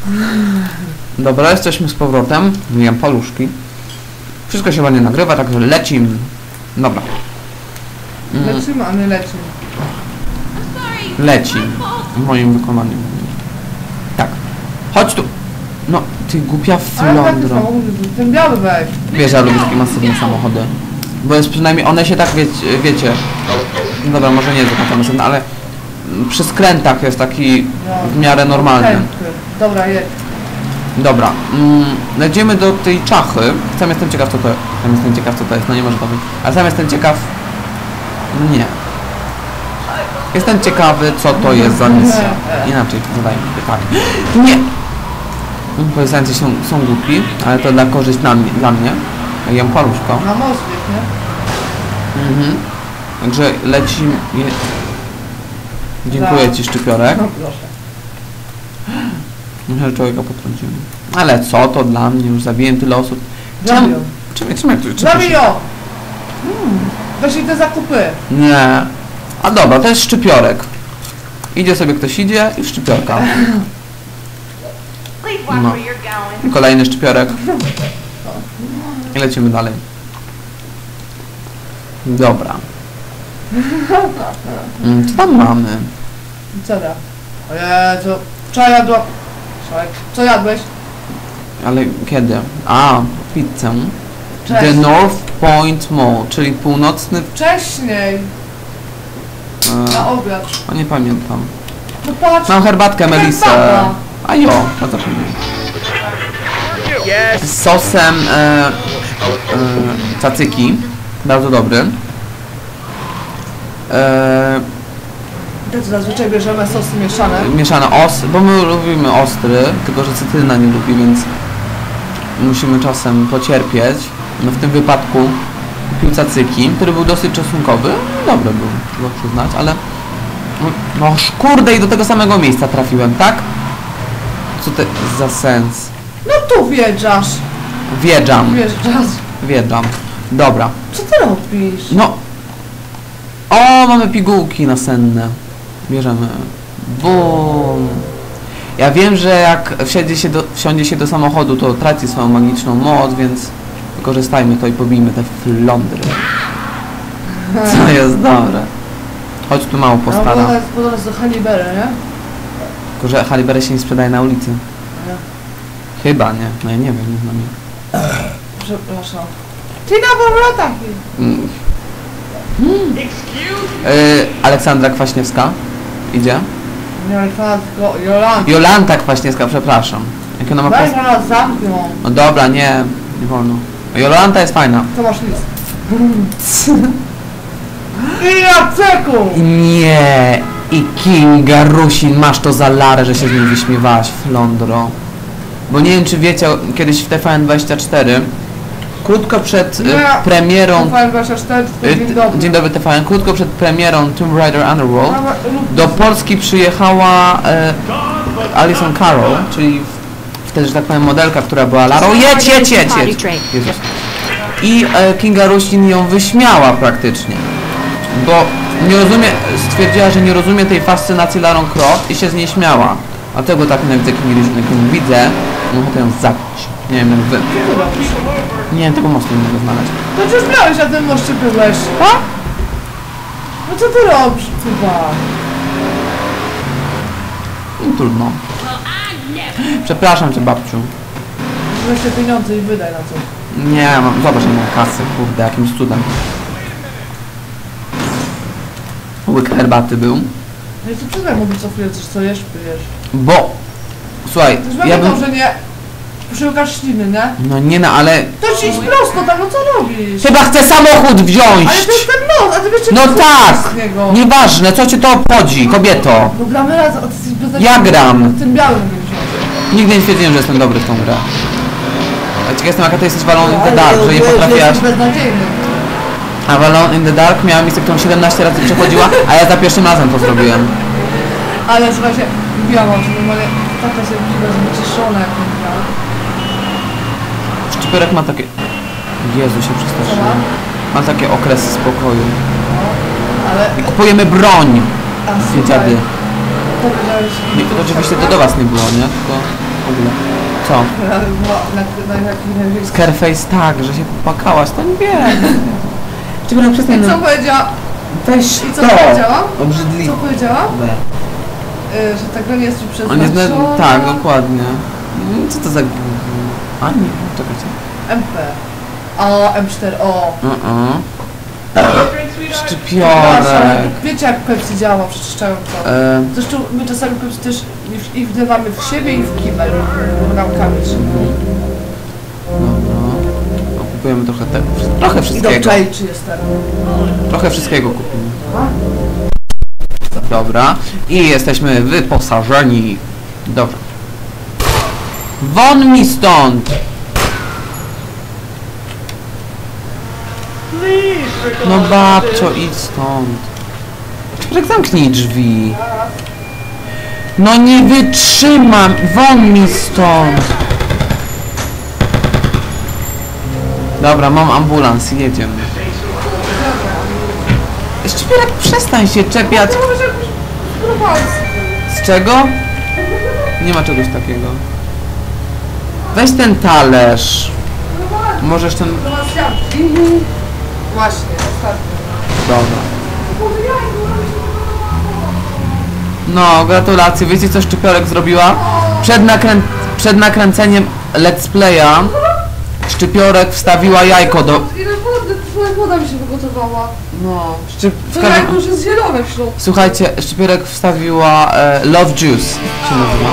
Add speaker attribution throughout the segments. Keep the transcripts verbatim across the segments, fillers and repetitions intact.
Speaker 1: Dobra, jesteśmy z powrotem. Jem paluszki. Wszystko się ładnie nagrywa, także lecimy. Dobra.
Speaker 2: Mm. Lecimy, a nie lecimy.
Speaker 1: Leci. W moim wykonaniu. Tak. Chodź tu. No, ty głupia flądro.
Speaker 2: Ten biały weź.
Speaker 1: Wiesz, ja lubię takie masywne samochody. Bo jest przynajmniej, one się tak wiecie, wiecie. No dobra, może nie jest taka masywna, ale przy skrętach jest taki w miarę normalny.
Speaker 2: Dobra, jedź.
Speaker 1: Dobra, mm, lecimy do tej czachy. Sam jestem ciekaw co to jest. Sam jestem ciekaw co to jest, no nie może to być. Ale sam jestem ciekaw... Nie. Jestem ciekawy co to jest za misja. Inaczej zadajmy pytanie. Nie! Policjanci są, są głupi, ale to dla korzyść na mnie, dla mnie. Jem paluszko.
Speaker 2: Na most jest, nie?
Speaker 1: Mhm. Także lecimy... Je... Dziękuję
Speaker 2: Za...
Speaker 1: ci, szczypiorek.
Speaker 2: No proszę.
Speaker 1: Myślę, że człowieka potrącimy. Ale co to dla mnie? Już zabiłem tyle osób.
Speaker 2: Czemu?
Speaker 1: Czemu? Czemu? Czemu?
Speaker 2: Zabij ją! Hmm. Weź i te zakupy.
Speaker 1: Nie. A dobra, to jest szczypiorek. Idzie sobie ktoś idzie i szczypiorka. No. I kolejny szczypiorek. I lecimy dalej. Dobra. Co tam mamy?
Speaker 2: Co da? Ojej, co? Wczoraj jadła... Co jadłeś?
Speaker 1: Ale kiedy? A, pizzę.
Speaker 2: Cześć.
Speaker 1: The North Point Mall, czyli północny...
Speaker 2: Wcześniej.
Speaker 1: E,
Speaker 2: Na obiad.
Speaker 1: o, nie pamiętam.
Speaker 2: No patrz.
Speaker 1: Mam herbatkę Melisę.
Speaker 2: Herbata.
Speaker 1: A jo, to zapomniałem. Z sosem e, e, cacyki. Bardzo dobry. E,
Speaker 2: To zazwyczaj bierzemy sosy mieszane.
Speaker 1: mieszane os, bo my lubimy ostry, tylko że cytryna nie lubi, więc musimy czasem pocierpieć. No w tym wypadku kupił cacyki, który był dosyć czosnkowy. Dobry był, trzeba przyznać, ale no kurde, i do tego samego miejsca trafiłem, tak? Co to za sens?
Speaker 2: No tu wjeżdżasz.
Speaker 1: Wjeżdżam,
Speaker 2: Wjeżdżasz.
Speaker 1: wjeżdżam. Dobra.
Speaker 2: Co ty robisz?
Speaker 1: No. O, mamy pigułki nasenne. Bierzemy. Bum. Ja wiem, że jak wsiądzie się do, wsiądzie się do samochodu, to traci swoją magiczną moc, więc wykorzystajmy to i pobijmy te flądry. Co jest dobre. Chodź tu mało postara.
Speaker 2: No, jest podraz do Halibery, nie?
Speaker 1: Tylko, że Halibery się nie sprzedaje na ulicy.
Speaker 2: Nie.
Speaker 1: Chyba, nie? No ja nie wiem, nie znam jej.
Speaker 2: Przepraszam. Ty na powrotach!
Speaker 1: Mm. Yy, Aleksandra Kwaśniewska idzie.
Speaker 2: Nie, tylko Jolanta.
Speaker 1: Jolanta Kwaśniewska, przepraszam. Jak ona ma
Speaker 2: Daj
Speaker 1: pos...
Speaker 2: nas zamkną.
Speaker 1: No dobra, nie, nie wolno. Jolanta jest fajna.
Speaker 2: Co masz list? I Jaceku!
Speaker 1: Nie. I Kinga Rusin, masz to za larę, że się z niej wyśmiewałaś, flądro. Bo nie wiem, czy wiecie, kiedyś w T V N dwadzieścia cztery, krótko przed
Speaker 2: Nie,
Speaker 1: y, premierą...
Speaker 2: T V N dwadzieścia cztery,
Speaker 1: y,
Speaker 2: dzień dobry.
Speaker 1: Dzień dobry T V N, krótko przed premierą Tomb Raider Underworld
Speaker 2: Mama, lub-
Speaker 1: do Polski przyjechała e, Alison Carroll, czyli wtedy, że tak powiem, modelka, która była Larą. Jedź, jedź, jedź, jedź. Jezus. I e, Kinga Rusin ją wyśmiała praktycznie, bo nie rozumie, stwierdziła, że nie rozumie tej fascynacji Larą Croft i się z niej śmiała. Dlatego tak nienawidzę Kingi Rusin, jak ją widzę, mam ochotę ją zabić. Nie wiem, jak wy. Nie wiem, tego mostu nie mogę znaleźć.
Speaker 2: To już miałeś, na tym moście byłeś.
Speaker 1: A?
Speaker 2: No co ty robisz, chyba?
Speaker 1: No, trudno. Przepraszam cię, babciu.
Speaker 2: Weź te pieniądze i wydaj na co.
Speaker 1: Nie, mam, zobacz, nie mam kasy, kurde, jakimś cudem. Łyk herbaty był.
Speaker 2: No i co przed mówić, co chwilę coś co jesz, pijesz.
Speaker 1: Bo, słuchaj,
Speaker 2: Też
Speaker 1: ja
Speaker 2: pamiętam,
Speaker 1: bym...
Speaker 2: że nie... Szukasz śliny, nie?
Speaker 1: No nie no, ale...
Speaker 2: To ci idź prosto, tam, no co robisz?
Speaker 1: Chyba chcę samochód wziąć!
Speaker 2: Ale to jest ten most, a ty wiesz, czy
Speaker 1: No
Speaker 2: to
Speaker 1: tak!
Speaker 2: z niego.
Speaker 1: Nieważne, co cię to obchodzi, kobieto!
Speaker 2: No gramy razem, a ty jesteś beznadziejny.
Speaker 1: Ja gram.
Speaker 2: Tym białym nie wziąłem.
Speaker 1: Nigdy nie stwierdziłem, że jestem dobry w tą grę. A ciekaw jestem, jaka ty jesteś Valon in the Dark, że nie potrafiłaś...
Speaker 2: Jesteś beznadziejny.
Speaker 1: A Valon in the Dark miała misję, którą siedemnaście razy przechodziła, a ja za pierwszym razem to zrobiłem.
Speaker 2: Ale słuchajcie, mówiłam wam, że normalnie taka sobie piwa jest wyciszona, jak nie grała.
Speaker 1: Szczyperek ma takie... Jezu, się przestraszyłem. Ma takie okresy spokoju.
Speaker 2: Ale...
Speaker 1: I kupujemy broń!
Speaker 2: A
Speaker 1: Dziady.
Speaker 2: powiedziałeś...
Speaker 1: Nie, to oczywiście to do was nie było, nie? Tylko chwilę. Co?
Speaker 2: Na, na, na, na, na,
Speaker 1: Scarface tak, że się popłakałaś, to nie wiem. Czy będę przestań...
Speaker 2: I co powiedziała?
Speaker 1: Weź
Speaker 2: I co
Speaker 1: to!
Speaker 2: powiedziała?
Speaker 1: Obrzydliwe.
Speaker 2: Co powiedziała?
Speaker 1: We.
Speaker 2: Y, że ta gra nie jest ci
Speaker 1: On jest...
Speaker 2: przeznaczona.
Speaker 1: na- Tak, dokładnie. Co to za... A nie, czekajcie.
Speaker 2: M P. O, M cztery, o.
Speaker 1: Uh-uh.
Speaker 2: Przepraszam,
Speaker 1: Szczypiorek.
Speaker 2: wiecie jak Pepsi działa, przeczyszczająco.
Speaker 1: E,
Speaker 2: Zresztą my czasami Pepsi też i- i wdywamy w siebie i w kibel. Ramkami trzymamy.
Speaker 1: Dobra. No, kupujemy trochę te... Trochę
Speaker 2: I do
Speaker 1: wszystkiego.
Speaker 2: czaj, czy jest teraz.
Speaker 1: Trochę wszystkiego kupimy. Dobra. I jesteśmy wyposażeni. Dobra. Won mi stąd! No babcio, idź stąd. Człowiek, zamknij drzwi. No nie wytrzymam! Won mi stąd! Dobra, mam ambulans, jedziemy. Szczypiorek, przestań się czepiać.
Speaker 2: To może jakoś spróbować.
Speaker 1: Z czego? Nie ma czegoś takiego. Weź ten talerz. Możesz ten...
Speaker 2: Do nas jabłki. Właśnie, ostatnio.
Speaker 1: Dobra. No, gratulacje. Wiecie co Szczypiorek zrobiła? Przed, nakrę... Przed nakręceniem let's playa Szczypiorek wstawiła jajko do...
Speaker 2: Ile wody, twoja woda mi się wygotowała.
Speaker 1: No, Szczyp... w
Speaker 2: To
Speaker 1: każdym...
Speaker 2: jajko już jest zielone w środku.
Speaker 1: Słuchajcie, Szczypiorek wstawiła e, Love Juice się nazywa.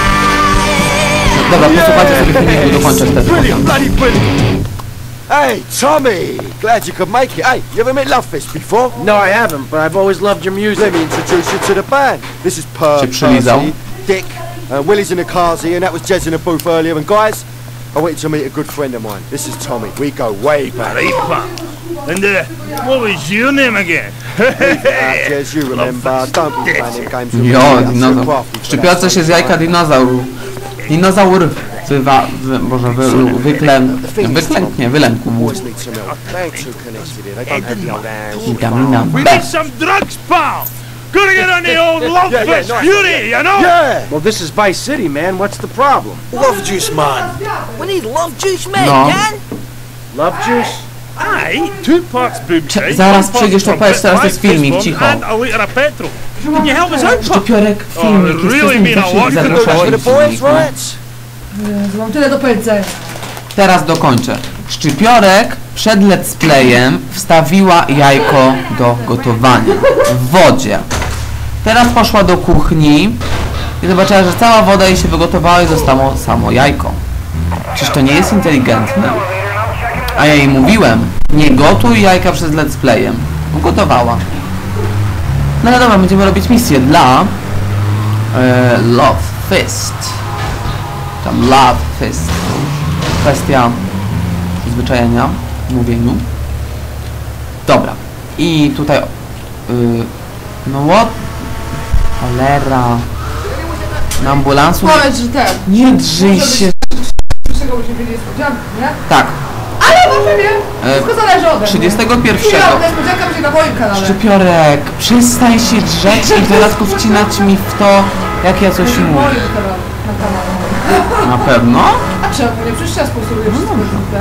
Speaker 1: Dobra, posłuchajcie sobie filmiku i dokończę wtedy.
Speaker 3: Brilliant, bloody brilliant. Hey, Tommy! Glad you could make it. Hey, you ever met Love Fist before?
Speaker 4: No, I haven't, but I've always loved your music.
Speaker 3: Let me introduce you to the band. This is Per,
Speaker 1: Się przylizał.
Speaker 3: Percy, Dick, uh, Willie's in the Carsey, and that was Jez in the booth earlier. And guys, I wanted to meet a good friend of mine. This is Tommy. We go way back.
Speaker 5: Arepa. And uh, what was your name again?
Speaker 3: Ah, Jez, you remember. Don't be playing them games with me.
Speaker 1: Jo,
Speaker 3: I'm too
Speaker 1: dinozaur.
Speaker 3: crafty
Speaker 1: W
Speaker 3: for
Speaker 1: Szczypiorce
Speaker 3: that.
Speaker 1: się z jajka dinozaur. Dinozaur wywa... Wy, Boże, wy, wyklę... Wyklęknie, wylękł.
Speaker 3: Boys need some help. They ain't too connected here. They don't have the old hands.
Speaker 1: Witamina
Speaker 5: We
Speaker 1: B.
Speaker 5: need some drugs, pal. Gotta get on the old love
Speaker 3: Yeah, yeah,
Speaker 5: fest
Speaker 3: nice.
Speaker 5: beauty, you know?
Speaker 3: Yeah!
Speaker 4: Well, this is Vice City, man. What's the problem?
Speaker 3: Love juice, man!
Speaker 6: We need love juice, man,
Speaker 1: No.
Speaker 6: Dan.
Speaker 4: Love juice?
Speaker 5: Aye, two parts boob
Speaker 1: Cze-
Speaker 5: shine,
Speaker 1: zaraz
Speaker 5: one part
Speaker 1: przyjdziesz, to
Speaker 5: from
Speaker 1: powiesz, teraz
Speaker 5: Pit
Speaker 1: jest filmik,
Speaker 5: Pipe,
Speaker 1: cicho.
Speaker 5: And a litre of petrol. Can you help us out, pal?
Speaker 1: Szczypiorek, filmik,
Speaker 5: Oh, really
Speaker 1: jesteśmy
Speaker 5: mean a lot.
Speaker 1: zawsze
Speaker 3: For
Speaker 1: zapraszani
Speaker 3: the
Speaker 1: w
Speaker 3: boys,
Speaker 1: filmiku.
Speaker 3: right?
Speaker 2: Jezu, mam tyle do powiedzenia.
Speaker 1: Teraz dokończę. Szczypiorek przed let's playem wstawiła jajko do gotowania w wodzie. Teraz poszła do kuchni i zobaczyła, że cała woda jej się wygotowała i zostało samo jajko. Czyż to nie jest inteligentne? A ja jej mówiłem, nie gotuj jajka przed let's playem. Ugotowała. No ale dobra, będziemy robić misję dla e, Love Fist. Tam Love Fist. Kwestia przyzwyczajenia w mówieniu. Dobra. I tutaj... Yy, no what? Cholera. Na ambulansu...
Speaker 2: Powiedz, że ten.
Speaker 1: Nie drzyj się.
Speaker 2: Czego byśmy mieli niespodziankę, nie?
Speaker 1: Tak.
Speaker 2: Ale może nie.
Speaker 1: E,
Speaker 2: Wszystko zależy ode mnie.
Speaker 1: trzydziestego
Speaker 2: Chwila,
Speaker 1: pierwszego.
Speaker 2: niespodzianka będzie na moim kanale.
Speaker 1: Szczypiorek, przestań się drzeć i w dodatku wcinać mi w to, jak ja coś
Speaker 2: Na
Speaker 1: mówię.
Speaker 2: moim kanale. Na kanale.
Speaker 1: Na pewno?
Speaker 2: A czemu? Nie przecież ja sponsoruję wszystko.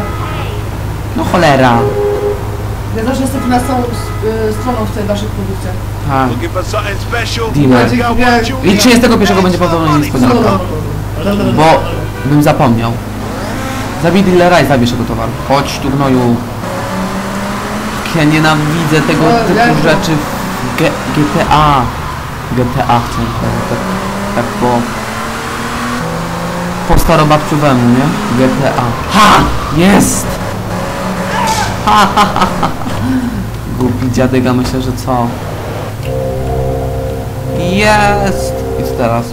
Speaker 1: No cholera.
Speaker 2: Ja zawsze jestem na całą y, stroną w tej waszych produktach.
Speaker 1: Tak.
Speaker 5: Looking for something special?
Speaker 1: Dealer.
Speaker 2: Dzięki wielkie.
Speaker 1: I trzydziestego pierwszego będzie podobno niespodzianka. Bo bym zapomniał. Zabij dealera i zabierz jego towar. Chodź tu, gnoju. Ja nienawidzę tego typu rzeczy w G GTA. G T A chcę powiedzieć, tak, tak po... Po starobabciowemu, nie? G T A. Ha! Jest! Ha, ha, ha, ha. Głupi dziadyga, myślę, że co? Jest! I co teraz?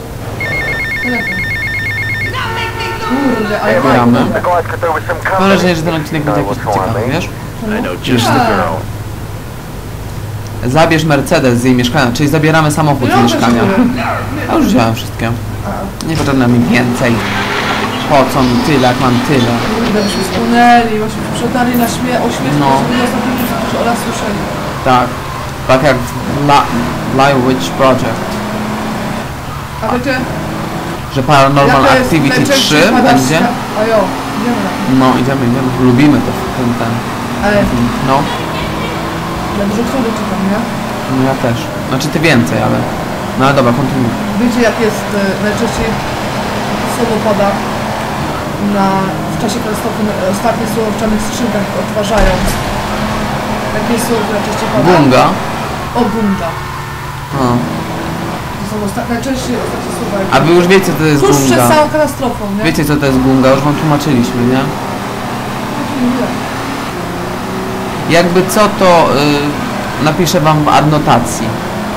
Speaker 2: Kurde, ale
Speaker 1: Gramy. Mam wrażenie, że ten odcinek będzie jakiś ciekawy, wiesz?
Speaker 5: I know just the girl.
Speaker 1: Zabierz Mercedes z jej mieszkania, czyli zabieramy samochód z
Speaker 2: Pieniądze
Speaker 1: mieszkania.
Speaker 2: się biorę.
Speaker 1: Ja już wziąłem wszystkie. Nie potrzebne mi więcej. Po co mi tyle, jak mam tyle?
Speaker 2: Kurde, byśmy spłynęli, właśnie sprzedali na śmie o śmiech,
Speaker 1: No.
Speaker 2: żeby ostatnio już o raz słyszeli.
Speaker 1: Tak. Tak jak w La Blair Witch Project.
Speaker 2: A wiecie,
Speaker 1: że Paranormal
Speaker 2: Jaka jest
Speaker 1: Activity
Speaker 2: najczęściej
Speaker 1: trzy
Speaker 2: pada
Speaker 1: będzie.
Speaker 2: sta- A jo, idziemy na to.
Speaker 1: No, idziemy, idziemy. Lubimy to, ten, ten.
Speaker 2: Ale
Speaker 1: No,
Speaker 2: ja dużo książek czytam, nie?
Speaker 1: no ja też. Znaczy ty więcej, ale... No ale dobra, kontynuuj.
Speaker 2: Wiecie jak jest e, najczęściej słowo pada na, w czasie katastrofy e, ostatnie słowo w czarnych skrzynkach odtwarzając. Jakie słowo najczęściej pada?
Speaker 1: Gunga.
Speaker 2: O, gunga.
Speaker 1: A.
Speaker 2: To są osta- najczęściej ostatnie słowa.
Speaker 1: A wy już wiecie, co to jest
Speaker 2: Tuż przed
Speaker 1: gunga.
Speaker 2: całą katastrofą, nie?
Speaker 1: Wiecie, co to jest gunga, już wam tłumaczyliśmy, nie?
Speaker 2: Nie.
Speaker 1: Jakby co, to y, napiszę wam w adnotacji.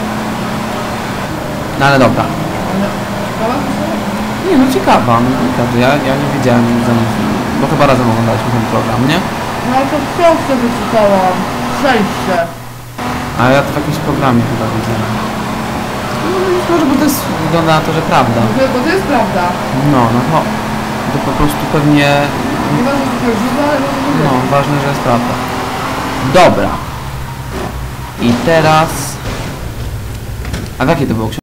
Speaker 1: No ale dobra.
Speaker 2: Ale ciekawa historia?
Speaker 1: Nie no, ciekawa, no naprawdę, ja, ja nie wiedziałem, zanim, bo chyba razem oglądaliśmy ten program, nie?
Speaker 2: No ale to w książce wyczytałam. Przejście.
Speaker 1: A ja to w jakimś programie chyba widziałem. No być może, bo to jest, wygląda na to, że prawda.
Speaker 2: Bo to, bo to jest prawda.
Speaker 1: No, no to, to po prostu pewnie,
Speaker 2: Nie ważne, że to jest źródło, ale może nie
Speaker 1: no,
Speaker 2: wiem.
Speaker 1: ważne, że jest prawda. Dobra. I teraz... A w jakiej to było książki?